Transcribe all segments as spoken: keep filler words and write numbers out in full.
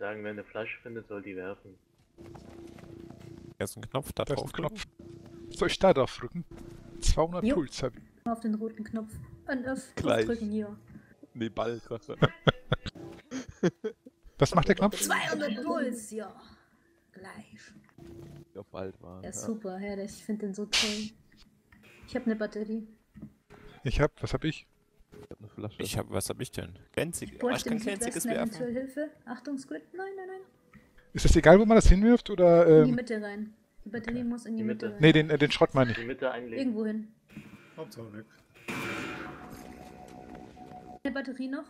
sagen, wer eine Flasche findet, soll die werfen. Erst ein Knopf, da Da ist drauf. ein Knopf. Soll ich da drauf drücken? zweihundert Jo. Puls hab ich. Auf den roten Knopf. Und auf, Gleich. drücken hier. Nee, Ball, Sache. Was macht der Knopf? zweihundert Puls, ja. Gleich. Ja, bald war. Ja, super, herrlich. Ich finde den so toll. Ich habe eine Batterie. Ich hab, was hab ich? Ich hab eine Flasche. Ich hab, was hab ich denn? Glänzig. Ich Oh, ich bräuchte kann im glänziges Südwesten werfen. eventuell Hilfe. Achtung, Squid. Nein, nein, nein. Ist das egal, wo man das hinwirft oder? In die Ähm, Mitte rein. Die Batterie muss in die, Die Mitte. Mitte. rein. nee, den, äh, den Schrott meine ich. Die Mitte einlegen. Irgendwo hin. Hauptsache nix. Eine Batterie noch?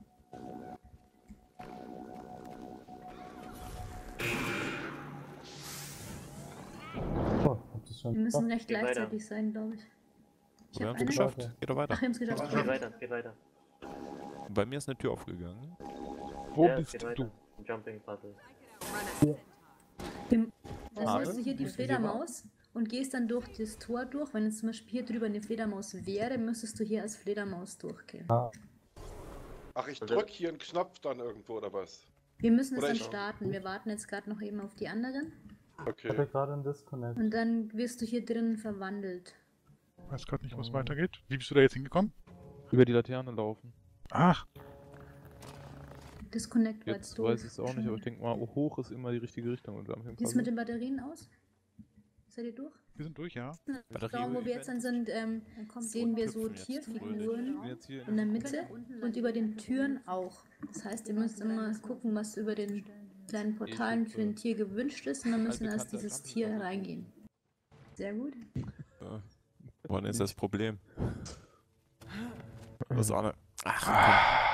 Oh, hab das schon Wir müssen geschafft. recht Geh weiter. gleichzeitig sein, glaube ich. Ich Wir habe haben es eine. geschafft. Geht doch weiter. Ach, wir haben es geschafft. Geht weiter, geht weiter. Bei mir ist eine Tür aufgegangen. Wo Ja, es bist geht du? weiter. Jumping Puzzle. Dann Ah, holst du hier die Müssen wir Fledermaus und gehst dann durch das Tor durch. Wenn jetzt zum Beispiel hier drüber eine Fledermaus wäre, müsstest du hier als Fledermaus durchgehen. Ah, Ach, ich Also- drück hier einen Knopf dann irgendwo oder was? Wir müssen es Oder dann ich- starten. Wir warten jetzt gerade noch eben auf die anderen. ich hatte Okay. gerade einen Disconnect. Und dann wirst du hier drin verwandelt. Ich weiß gerade nicht, wo es weitergeht. Wie bist du da jetzt hingekommen? Über die Laterne laufen. Ach, Disconnect war Jetzt jetzt doof. weiß ich es auch nicht, aber ich denke mal, oh, hoch ist immer die richtige Richtung. Und Jumping Wie ist es mit den Batterien aus? Seid ihr durch? wir sind durch, ja. Batterie- Da, wo wir jetzt dann sind, ähm, sehen wir so Tierfiguren Jetzt hier in der Mitte und über den Türen auch. Das heißt, ihr müsst immer gucken, was über den kleinen Portalen für ein Tier gewünscht ist und dann müssen wir als dieses Tier reingehen. Sehr gut. Wann ist das Problem? Was auch Ach,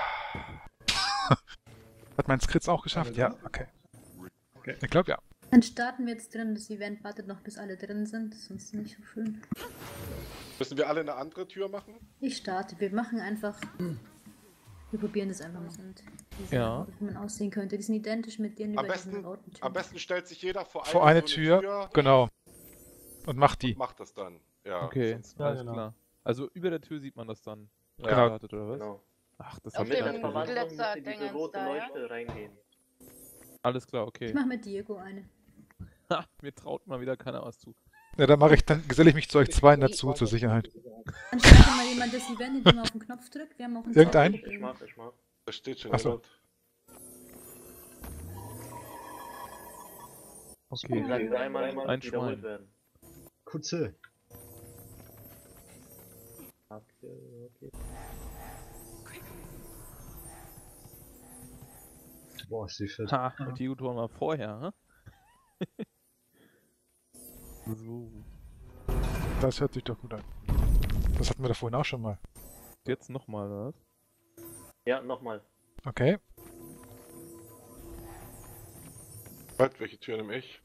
Hat mein Skritz auch geschafft? Ja, okay. Okay. Ich glaube ja. Dann starten wir jetzt drin. Das Event wartet noch, bis alle drin sind. Das ist sonst nicht so schön. Müssen wir alle eine andere Tür machen? Ich starte. Wir machen einfach. Wir probieren das einfach mal. Und diese, Ja. wie man aussehen könnte. Die sind identisch mit denen Am über diesen besten, roten Türen. am besten stellt sich jeder vor eine, Vor eine so Tür, genau. Und macht die. und macht das dann. Ja, okay, sonst- Ja, alles genau. klar. Also über der Tür sieht man das dann. Genau. Startet, oder was? Genau. Ach, das Auf hab ich Mit dem gar der nicht gesehen. Verwandlung müsste diese Glitzer-Dingens rote da, ja? Leuchte reingehen. Alles klar, Ich okay. mache mit Diego eine. Ha, mir traut mal wieder keiner was zu. Ja, dann mache ich, dann geselle ich mich zu euch zweien dazu, zur Sicherheit. Dann starte mal jemand das Event, indem man auf den Knopf drückt. Wir haben auch einen Irgendein? Zauber- Ich mach, ich mach. Das steht schon. Ach so. jemand. Okay. Ich sag dreimal Ein wiederholt Schwein. werden. Kutze. Okay, okay. Boah, ist die fit. Ha, und die Utoren war vorher, hä? So. Das hört sich doch gut an. Das hatten wir da vorhin auch schon mal. Jetzt nochmal, was? Ja, nochmal. Okay. Warte, welche Tür nehme ich?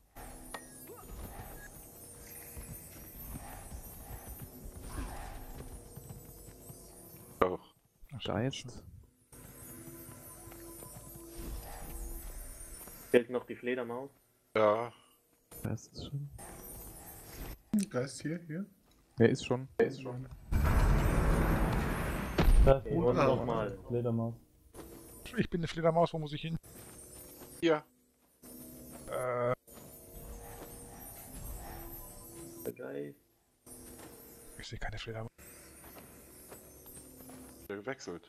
Auch. Geist. Fehlt noch die Fledermaus. Ja. Das ist schon. Geist hier, hier. Wer ist schon? Wer ist schon? Da ist Ich muss eine nochmal. Fledermaus. Ich bin eine Fledermaus, wo muss ich hin? Hier. Äh, Der Geist. ich sehe keine Fledermaus. Der gewechselt.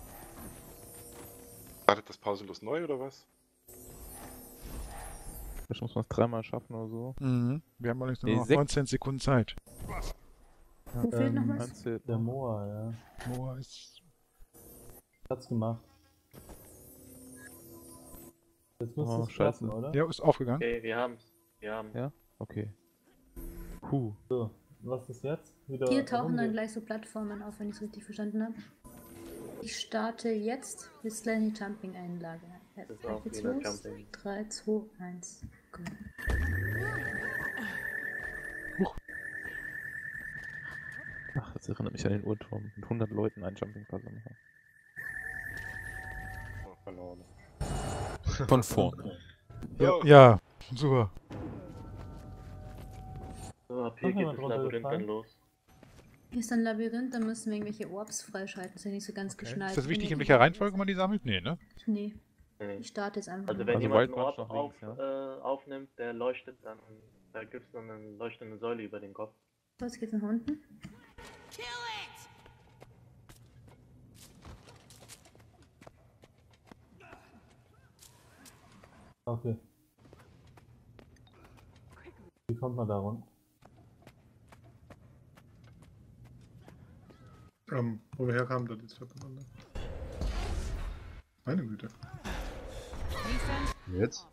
Startet das pausenlos neu oder was? Vielleicht muss man es dreimal schaffen oder so. Mhm. Wir haben allerdings nur Nee, noch sechs- neunzehn Sekunden Zeit. Wo fehlt noch was? Meinst du- Der Moa, ja. Moa ist. Hat's gemacht. Jetzt muss Oh, es scheiße. klappen, oder? Ja, ist aufgegangen. Okay, wir haben's. Wir haben. Ja? Okay. Puh. So, was ist jetzt? Wieder Hier tauchen dann rumge- gleich so Plattformen auf, wenn ich es richtig verstanden habe. Ich starte jetzt bis gleich in die Jumping-Einlage. Das ist auch Jetzt wieder los. Jumping. drei, zwei, eins, go. Ach, das erinnert mich an den Uhrturm. Mit hundert Leuten ein Jumping Puzzle machen. Oh, verloren. Von vorne. Ja, Oh. ja, super. So, ab hier Ach, geht jemand das Labyrinth runtergefallen? dann los. Hier ist ein Labyrinth, da müssen wir irgendwelche Orbs freischalten. Das ist ja nicht so ganz Okay. geschnallt. Ist das wichtig, in welcher Reihenfolge man die sammelt? Nee, ne? Nee. Nee. Ich starte jetzt einfach. Also mal. wenn Also jemand einen Wildmarch Orb nach auf, links, äh, aufnimmt, der leuchtet dann, da gibt es dann eine leuchtende Säule über den Kopf. So, jetzt geht's nach unten. Okay. Wie kommt man da runter? Ähm, wo wir herkamen, da die zwei voneinander. Meine Güte. Jetzt?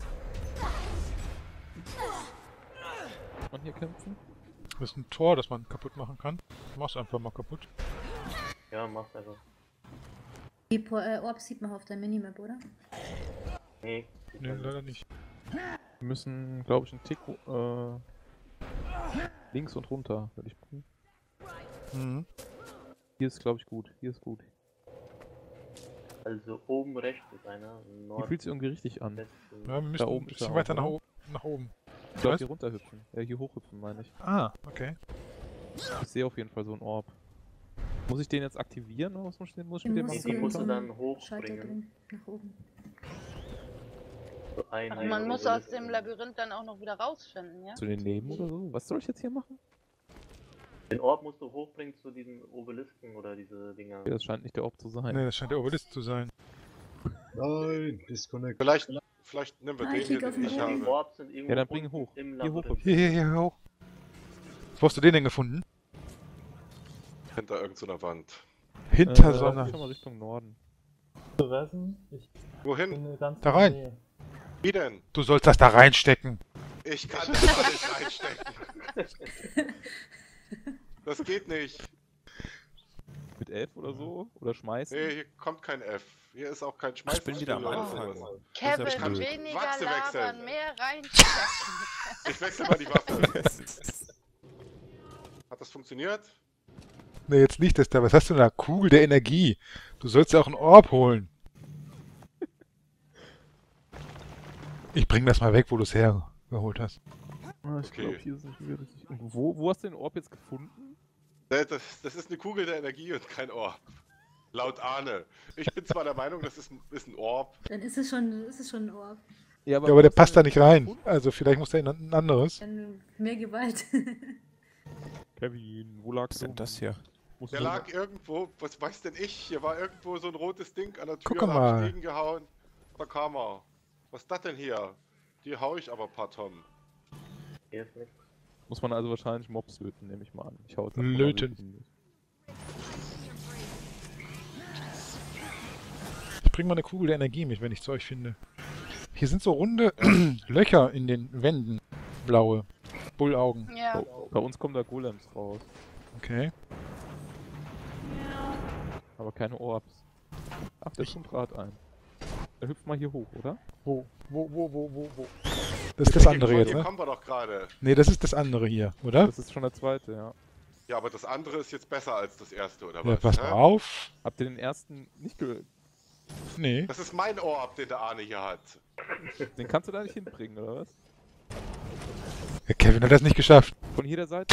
Kann man hier kämpfen? Das ist ein Tor, das man kaputt machen kann. Mach's einfach mal kaputt. Ja, mach's einfach. Die Po- äh, Orbs sieht man auf der Minimap, oder? Nee. Nee, leider nicht. Wir müssen, glaube ich, einen Tick äh, links und runter, würde ich gucken. Mhm. Hier ist, glaube ich, gut. Hier ist gut. Also oben rechts ist einer. Hier Nord fühlt sich irgendwie richtig an. Westen. Ja, wir müssen oben ein ist bisschen er weiter auch, nach, oder? oben, nach oben. Ich glaube, Was? hier runterhüpfen. Ja, hier hochhüpfen, meine ich. Ah, okay. Ich sehe auf jeden Fall so einen Orb. Muss ich den jetzt aktivieren oder was muss ich, den- muss ich Den mit dem musst Die du machen? in musst so du dann einen Schalter hochbringen. drehen. Nach oben. So ein, Ach, ein man muss Obelisk. aus dem Labyrinth dann auch noch wieder rausfinden, ja? Zu den nehmen oder so? Was soll ich jetzt hier machen? Den Orb musst du hochbringen zu diesen Obelisken oder diese Dinger. Okay, das scheint nicht der Orb zu sein. Ne, das scheint der Obelisk zu sein. Nein, Disconnect. Vielleicht, vielleicht nehmen wir Ah, den ich hier, klick auf den den ich Die habe. Orbs sind irgendwo Ja, dann bring ihn unten hoch. im Hier hoch. Labyrinth. Hier, hier, hier, hoch. Wo hast du den denn gefunden? Hinter irgendeiner Wand. Hinter äh, so lauf einer... mich schon mal Richtung Norden. Zu wessen? Ich Wohin? bin ganz Da in der rein. Nähe. Wie denn? Du sollst das da reinstecken. Ich kann das da nicht reinstecken. Das geht nicht. Mit F oder so? Oder schmeißen? Nee, hier kommt kein F. Hier ist auch kein Schmeißen. Ich bin wieder am oder Anfang. sowas. Kevin, Das ist ja blöd. weniger Wachse wechseln. labern, mehr reinstecken. Ich wechsle mal die Waffe. Hat das funktioniert? Ne, jetzt nicht das da. Was hast du da? Kugel der Energie. Du sollst ja auch einen Orb holen. Ich bring das mal weg, wo du es hergeholt hast. Ah, ich Okay. glaube, hier ist nicht wieder richtig. Und wo, wo hast du den Orb jetzt gefunden? Das, das, das ist eine Kugel der Energie und kein Orb. Laut Arne. Ich bin zwar der Meinung, das ist ein, ist ein Orb. Dann ist es schon, ist es schon ein Orb. Ja, aber wo der hast du passt da den nicht rein. gefunden? Also vielleicht muss der in ein anderes. Dann mehr Gewalt. Kevin, wo lag's Was ist denn das hier? Musst Der du- lag irgendwo, was weiß denn ich? Hier war irgendwo so ein rotes Ding an der Tür, Guck da hab mal. ich gegengehauen. Da kam er. Was ist das denn hier? Die hau ich aber ein paar Tonnen. Hier ist nichts. Muss man also wahrscheinlich Mobs löten, nehme ich mal an. Ich hau jetzt einfach mal Löten. durch. Ich bring mal eine Kugel der Energie mit, wenn ich Zeug finde. Hier sind so runde Löcher in den Wänden. Blaue. Bullaugen. Ja. Oh, bei uns kommen da Golems raus. Okay. Aber keine Orbs. Ach, der kommt Rad ein. Dann hüpft mal hier hoch, oder? Wo? Wo, wo, wo, wo, wo? Das ist das andere Von jetzt, hier ne? kommen wir doch gerade. Ne, das ist das andere hier, oder? Das ist schon der zweite, ja. Ja, aber das andere ist jetzt besser als das erste, oder Ja, was? pass hä? mal auf. Habt ihr den ersten nicht ge... Nee. Das ist mein Orb, den der Arne hier hat. Den kannst du da nicht hinbringen, oder was? Ja, Kevin hat das nicht geschafft. Von jeder Seite?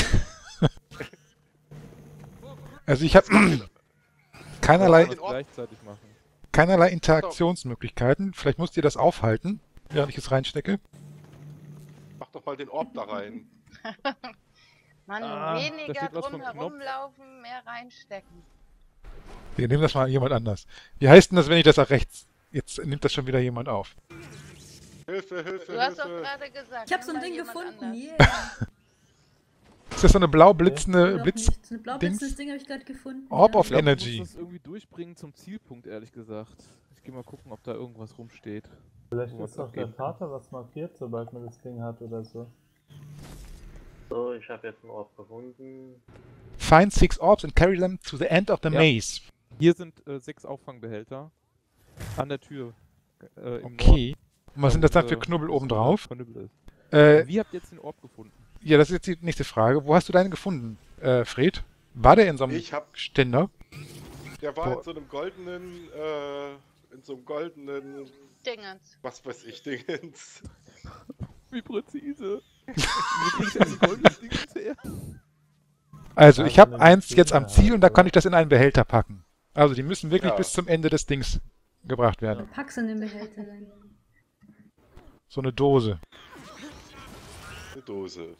Also ich habe keinerlei, Das gleichzeitig machen. keinerlei Interaktionsmöglichkeiten. Vielleicht musst ihr das aufhalten, während ich es reinstecke. Mach doch mal den Orb da rein. Mann, Ah, da weniger steht was drum von Knopf. herumlaufen, mehr reinstecken. Wir nehmen das mal jemand anders. Wie heißt denn das, wenn ich das auch rechts... Jetzt nimmt das schon wieder jemand auf. Hilfe, Hilfe, Du hast doch Hilfe. gerade gesagt. Ich habe so ein nimm mal Ding jemand gefunden. anders. Yeah. Ist das so eine blau blitzende Doch Blitz... nicht. So ein blau blitzendes Ding habe ich gerade gefunden. Orb ja. of Ich glaub, Energy. Du musst das irgendwie durchbringen zum Zielpunkt, ehrlich gesagt. Ich geh mal gucken, ob da irgendwas rumsteht. Vielleicht Wo ist man's doch der abgeben Vater was markiert, sobald man das Ding hat oder so. So, ich habe jetzt einen Orb gefunden. Find six orbs and carry them to the end of the Ja. maze. Hier sind äh, sechs Auffangbehälter. An der Tür. Äh, im Okay. Und was sind das dann Norden, für äh, Knubbel wo oben drauf? Knubbel ist. Äh, Wie habt ihr jetzt den Orb gefunden? ja, das ist jetzt die nächste Frage. Wo hast du deinen gefunden, äh, Fred? War der in so einem Ich hab, Ständer? der war Boah. in so einem goldenen, äh, in so einem goldenen, Dingens. was weiß ich, Dingens. Wie präzise. Wo kriegst du denn die goldenen Dinge her? Also, Ja, ich habe so eine eins jetzt am Ständer Ziel und da halt, kann ich das in einen Behälter packen. Also, die müssen wirklich Ja. bis zum Ende des Dings gebracht werden. Pack's in den Behälter rein. So eine Dose. Eine Dose.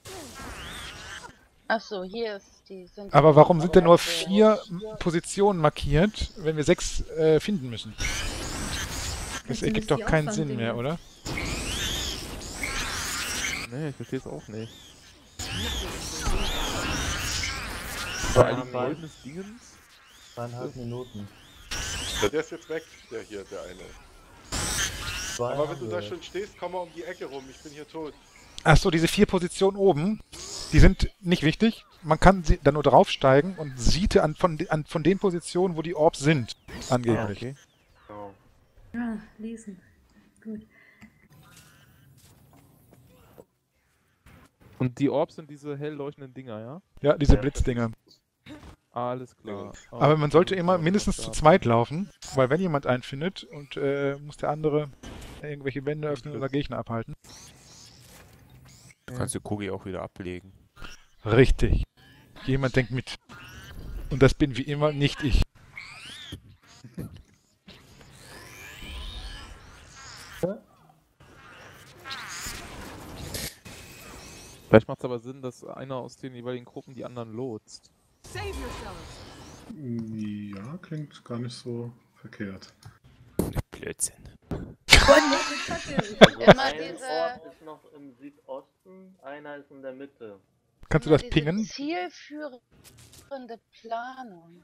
Achso, hier ist die. Sind Aber warum sind denn nur die- vier Positionen markiert, wenn wir sechs äh, finden müssen? Das Vielleicht sind ergibt es doch die keinen Sinn Auffangdinger. mehr, oder? Nee, ich verstehe es auch nicht. Ja, War eigentlich ein zwei- goldenes Dingens? Zweieinhalb Minuten. Ja, der ist jetzt weg, der hier, der eine. Zwei Aber wenn haben du wir da jetzt. schon stehst, komm mal um die Ecke rum, ich bin hier tot. Achso, diese vier Positionen oben, die sind nicht wichtig. Man kann sie dann nur draufsteigen und sieht an, von, an, von den Positionen, wo die Orbs sind, Ah, angeblich. okay. Genau. Ah, lesen. Gut. Und die Orbs sind diese hell leuchtenden Dinger, ja? Ja, diese Ja. Blitzddinger. Alles klar. Aber man sollte Okay, immer dann mindestens das zu da. zweit laufen, weil wenn jemand einen findet und äh, muss der andere irgendwelche Wände öffnen oder Gegner abhalten. Du kannst die Kugel auch wieder ablegen. Richtig. Jemand denkt mit. Und das bin wie immer nicht ich. Vielleicht macht es aber Sinn, dass einer aus den jeweiligen Gruppen die anderen lotst. Ja, klingt gar nicht so verkehrt. Blödsinn. Also Immer ein diese- Ort ist noch im Südosten, einer ist in der Mitte. Kannst du immer das diese pingen? Zielführende Planung.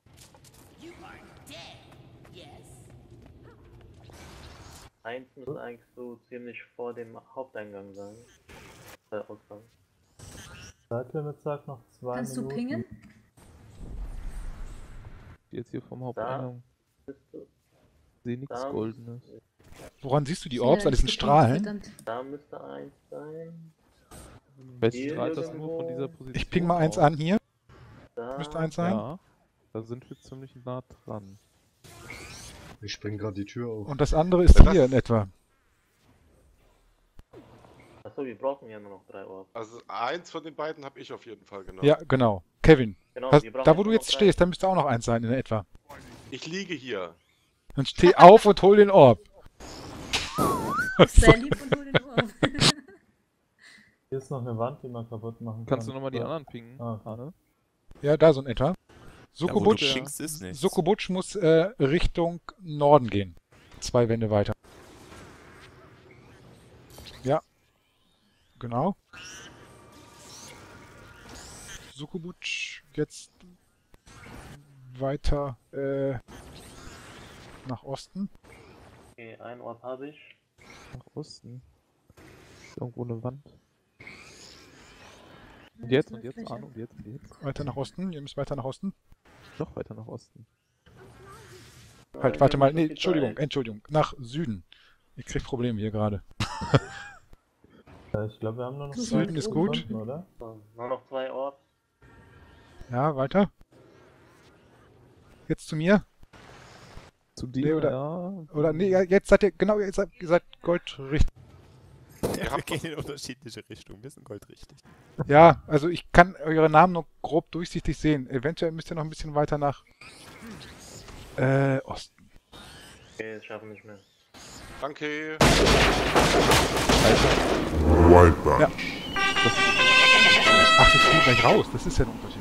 Eins müsste eigentlich so ziemlich vor dem Haupteingang sein. Äh, Ausgang. Zeitlimit sagt noch zwei Kannst du Minuten. pingen? Die jetzt hier vom Haupteingang. Bist du? Sehe nichts Da- Goldenes. Woran siehst du die Ja, Orbs? An ist diesen gepinkt, Strahlen? verdammt. Da müsste eins sein. Vielleicht Hier strahlt das nur irgendwo. von dieser Position. Ich ping mal eins aus. an hier. Da. Müsste eins sein. Ja. Da sind wir ziemlich nah dran. Ich spring gerade die Tür auf. Und das andere ist Ja, das- hier in etwa. Achso, wir brauchen ja nur noch drei Orbs. Also eins von den beiden habe ich auf jeden Fall genommen. Ja, genau. Kevin, Genau, hast, wir brauchen da wo du nur jetzt noch drei. stehst, da müsste auch noch eins sein in etwa. Ich liege hier. Dann steh auf und hol den Orb. Sehr lieb und hol den Ohr auf. Hier ist noch eine Wand, die man kaputt machen kann. Kannst du nochmal die Ja. anderen pingen, Ah. Arne? Ja, da so in etwa. Ja, wo du Sukobutsch, pingst, ist nichts. Sukobutsch muss äh, Richtung Norden gehen. Zwei Wände weiter. Ja. Genau. Sukobutsch jetzt weiter äh, nach Osten. Okay, ein Orb habe ich. Nach Osten. Ist irgendwo eine Wand. Und jetzt, und jetzt, Löcher. Arne, und jetzt, und jetzt. Weiter nach Osten. Ihr müsst weiter nach Osten. Noch weiter nach Osten. Halt, Äh, warte hier mal. müsste Nee, die Entschuldigung, drei- Entschuldigung. Nach Süden. Ich krieg Probleme hier gerade. Ja, ich glaube, wir haben nur noch Süden zwei ist Sekunden, gut. oder? So, nur noch zwei Orbs. Ja, weiter. Jetzt zu mir. Zu dir, Nee, oder- ja. Oder nee, ja, jetzt seid ihr, genau, ihr seid, ihr seid goldrichtig. Ja, wir gehen in unterschiedliche Richtungen. Wir sind goldrichtig. Ja, also ich kann eure Namen nur grob durchsichtig sehen. Eventuell müsst ihr noch ein bisschen weiter nach äh, Osten. Okay, das schaffen wir nicht mehr. Danke. Ja. Ach, wir fliegen gleich raus. Das ist ja ein Unterschied.